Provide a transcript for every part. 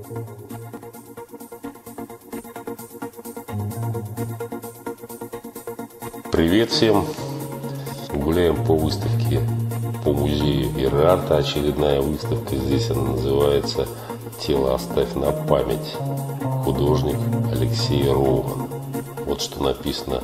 Привет всем! Гуляем по выставке, по музею Ир-Арта. Очередная выставка. Здесь она называется «Тело оставь на память». Художник Алексей Роман. Вот что написано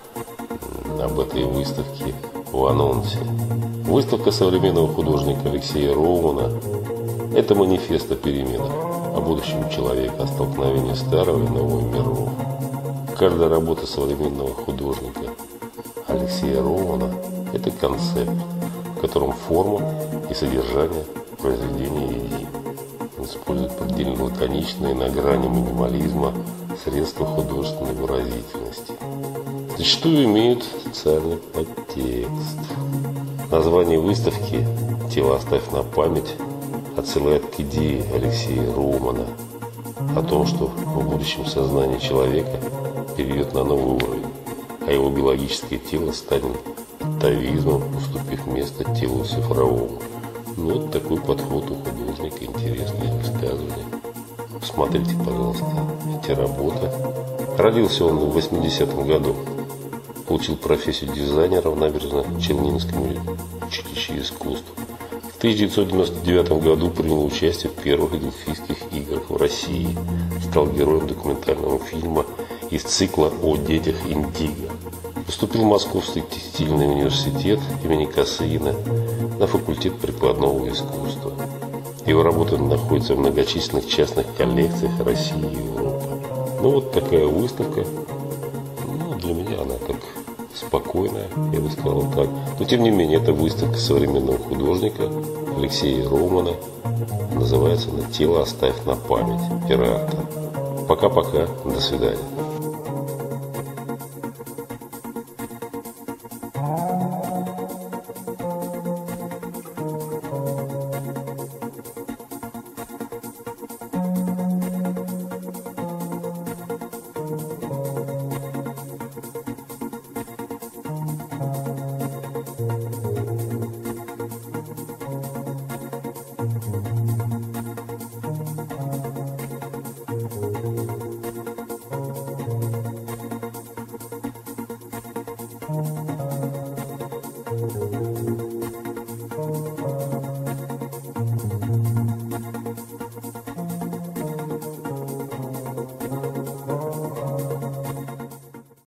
об этой выставке в анонсе. Выставка современного художника Алексея Романа – это манифест о переменах, о будущем человека, о столкновении старого и нового миров. Каждая работа современного художника Алексея Романа – это концепт, в котором форма и содержание произведения едины. Он использует предельно лаконичные, на грани минимализма средства художественной выразительности. Зачастую имеют социальный подтекст. Название выставки «Тело оставь на память» отсылает к идее Алексея Романа о том, что в будущем сознание человека перейдет на новый уровень, а его биологическое тело станет атовизмом, уступив место телу цифровому. Ну, вот такой подход у художника, интересное высказывание. Посмотрите, пожалуйста, эти работы. Родился он в 80-м году. Получил профессию дизайнера в Набережно-Челнинском училище искусств. В 1999 году принял участие в первых Дельфийских играх в России. Стал героем документального фильма из цикла о детях Индиго. Поступил в Московский текстильный университет имени Косыгина на факультет прикладного искусства. Его работы находятся в многочисленных частных коллекциях России и Европы. Ну вот такая выставка. Ну, для меня она как спокойная, я бы сказал так. Но тем не менее, это выставка современного художника Алексея Романа. Называется она «Тело оставь на память» Ир-Арта. Пока-пока, до свидания.